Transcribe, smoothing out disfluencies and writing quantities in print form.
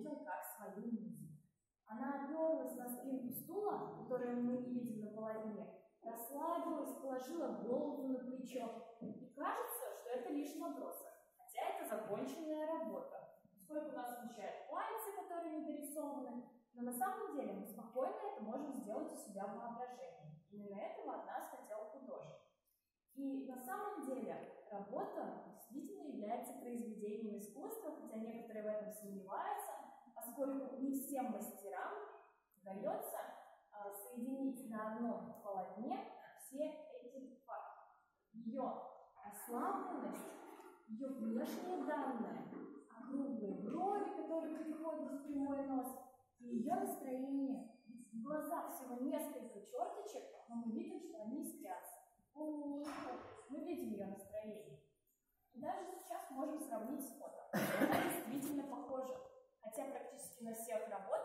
видел как свою музыку. Она оперлась на спинку стула, которую мы не видим на полотне, расслабилась, положила голову на плечо. И кажется, что это лишь набросок, хотя это законченная работа. Сколько нас смущают пальцы, которые не дорисованы, но на самом деле мы спокойно это можем сделать у себя в воображении. Именно этого от нас хотел художник. И на самом деле работа действительно является произведением искусства, хотя некоторые в этом сомневаются, поскольку не всем мастерам удается соединить на одном полотне все эти факты. Ее ослабленность, ее внешние данные, округлые брови, которые переходят в прямой нос, и ее настроение. Ведь в глазах всего несколько черточек, но мы видим, что они искрятся. Мы видим ее настроение. И даже сейчас можем сравнить с фото. Она действительно похожа. Хотя практически на всех работах